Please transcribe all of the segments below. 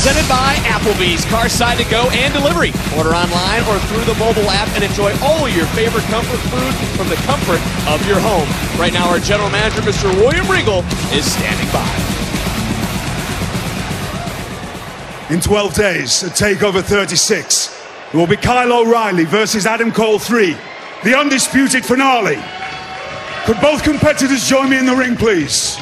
presented by Applebee's, Carside to Go and Delivery. Order online or through the mobile app and enjoy all your favorite comfort food from the comfort of your home. Right now, our general manager, Mr. William Regal, is standing by. In 12 days, at TakeOver 36, it will be Kyle O'Reilly versus Adam Cole 3, the undisputed finale. Could both competitors join me in the ring, please?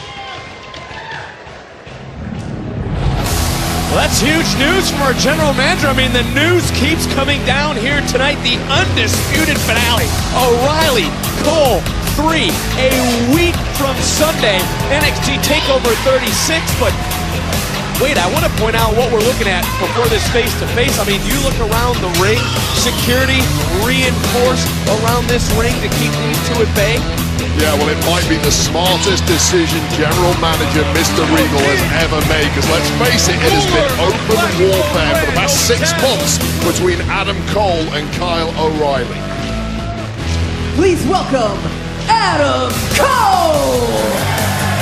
Well, that's huge news from our general manager. I mean, the news keeps coming down here tonight. The undisputed finale. O'Reilly, Cole, 3, a week from Sunday. NXT TakeOver 36, but wait, I want to point out what we're looking at before this face-to-face. I mean, you look around the ring, security reinforced around this ring to keep these two at bay. Yeah, well, it might be the smartest decision General Manager Mr. Regal has ever made, because let's face it, it has been open warfare for the past 6 months between Adam Cole and Kyle O'Reilly. Please welcome Adam Cole!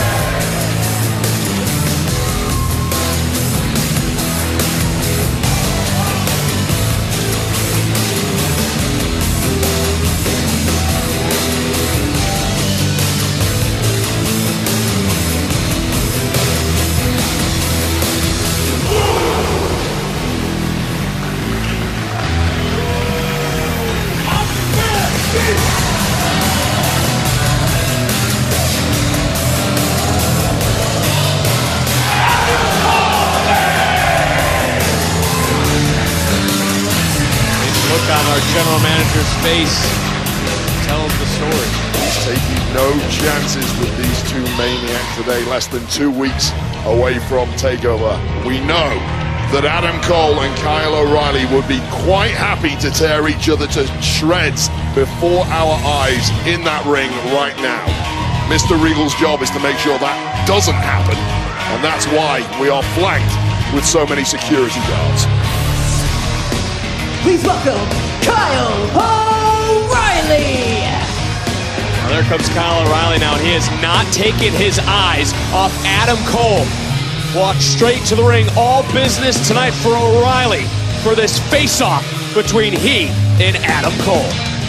On our general manager's face, tell him the story. He's taking no chances with these two maniacs today, less than 2 weeks away from TakeOver. We know that Adam Cole and Kyle O'Reilly would be quite happy to tear each other to shreds before our eyes in that ring right now. Mr. Regal's job is to make sure that doesn't happen, and that's why we are flanked with so many security guards. Please welcome Kyle O'Reilly! Well, there comes Kyle O'Reilly now. He has not taken his eyes off Adam Cole. Walked straight to the ring. All business tonight for O'Reilly for this face-off between he and Adam Cole.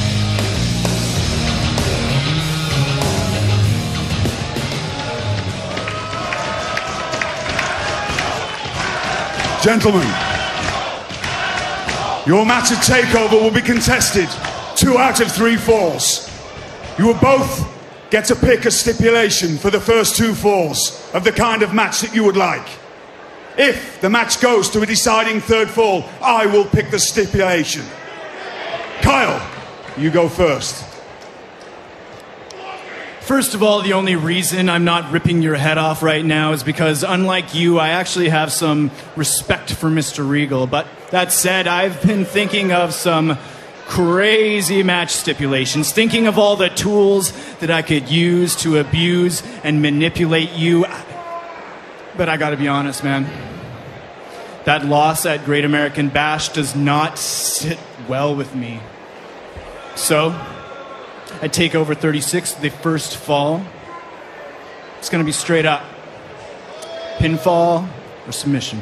Gentlemen, your match at TakeOver will be contested 2 out of 3 falls. You will both get to pick a stipulation for the first 2 falls of the kind of match that you would like. If the match goes to a deciding 3rd fall, I will pick the stipulation. Kyle, you go first. First of all, the only reason I'm not ripping your head off right now is because, unlike you, I actually have some respect for Mr. Regal. But that said, I've been thinking of some crazy match stipulations, thinking of all the tools that I could use to abuse and manipulate you. But I gotta be honest, man. That loss at Great American Bash does not sit well with me. So at TakeOver 36, the first fall, it's going to be straight up. Pinfall or submission.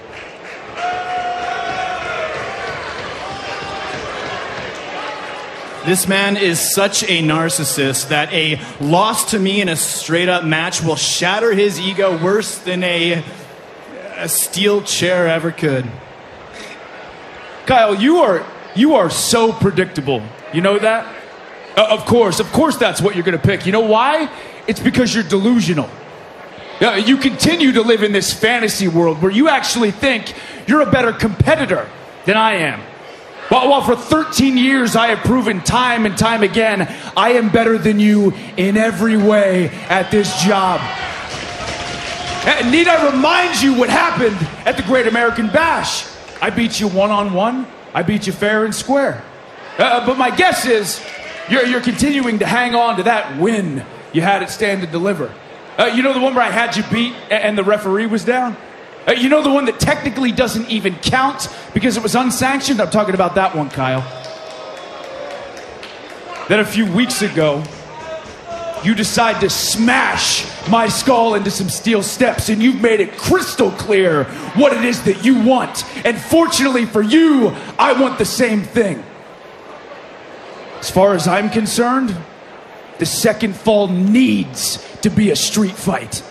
This man is such a narcissist that a loss to me in a straight up match will shatter his ego worse than a steel chair ever could. Kyle, you are so predictable. You know that? Of course that's what you're going to pick. You know why? It's because you're delusional. You continue to live in this fantasy world where you actually think you're a better competitor than I am. While for 13 years I have proven time and time again I am better than you in every way at this job. And need I remind you what happened at the Great American Bash? I beat you one-on-one. I beat you fair and square. But my guess is you're continuing to hang on to that win you had at Stand and Deliver. You know the one where I had you beat and the referee was down? You know the one that technically doesn't even count because it was unsanctioned? I'm talking about that one, Kyle. Then a few weeks ago, you decide to smash my skull into some steel steps, and you've made it crystal clear what it is that you want. And fortunately for you, I want the same thing. As far as I'm concerned, the second fall needs to be a street fight.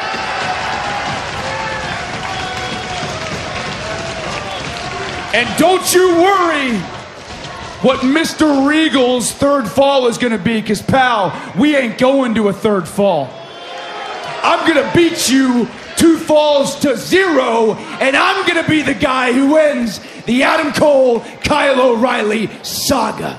And don't you worry what Mr. Regal's third fall is going to be, because, pal, we ain't going to a third fall. I'm going to beat you 2 falls to 0, and I'm going to be the guy who ends the Adam Cole, Kyle O'Reilly saga.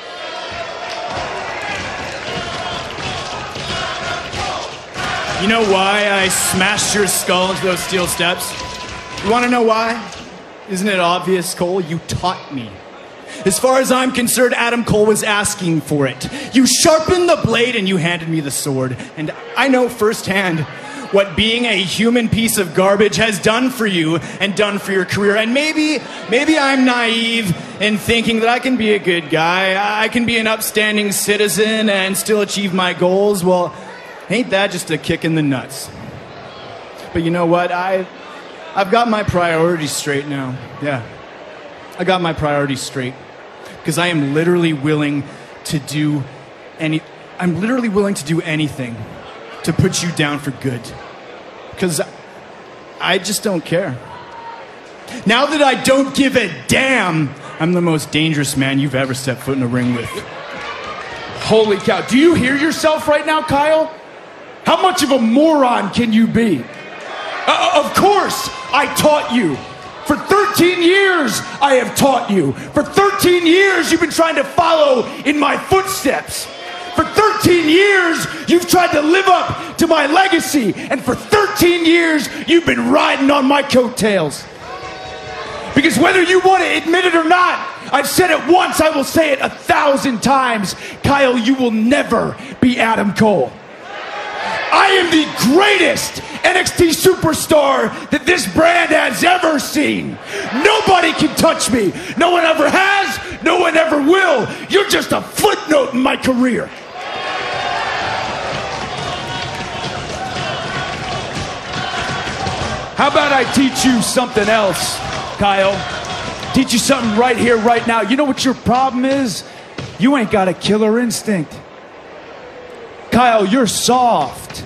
You know why I smashed your skull into those steel steps? You want to know why? Isn't it obvious, Cole? You taught me. As far as I'm concerned, Adam Cole was asking for it. You sharpened the blade and you handed me the sword. And I know firsthand what being a human piece of garbage has done for you and done for your career. And maybe I'm naive in thinking that I can be a good guy. I can be an upstanding citizen and still achieve my goals. Well, ain't that just a kick in the nuts? But you know what? I've got my priorities straight now. Yeah, I got my priorities straight. Because I am literally willing to do anything to put you down for good. Because I just don't care. Now that I don't give a damn, I'm the most dangerous man you've ever stepped foot in a ring with. Holy cow. Do you hear yourself right now, Kyle? How much of a moron can you be? Of course, I taught you. For 13 years, I have taught you. For 13 years, you've been trying to follow in my footsteps. For 13 years, you've tried to live up to my legacy. And for 13 years, you've been riding on my coattails. Because whether you want to admit it or not, I've said it once, I will say it 1,000 times. Kyle, you will never be Adam Cole. I am the greatest NXT superstar that this brand has ever seen. Nobody can touch me. No one ever has. No one ever will. You're just a footnote in my career. How about I teach you something else, Kyle? Teach you something right here, right now. You know what your problem is? You ain't got a killer instinct. Kyle, you're soft.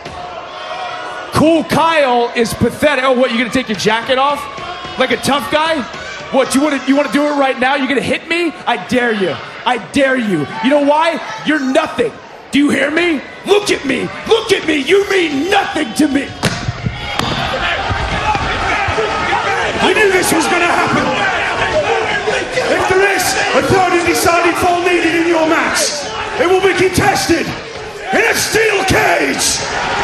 Cool Kyle is pathetic. Oh, what, you gonna take your jacket off? Like a tough guy? What, you wanna do it right now? You gonna hit me? I dare you. I dare you. You know why? You're nothing. Do you hear me? Look at me. Look at me. You mean nothing to me. I knew this was gonna happen. If there is a third and deciding fall needed in your match, it will be contested in a steel cage.